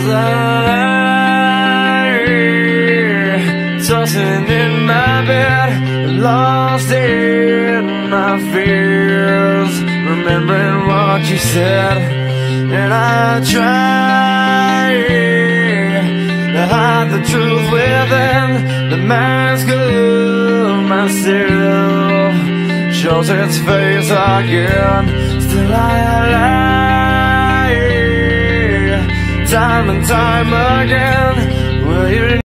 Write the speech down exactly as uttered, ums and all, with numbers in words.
lie, tossing in my bed, lost in my fears, remembering what you said. And I try to hide the truth within the mask of myself, shows its face again. Still I lie, time and time again. Will you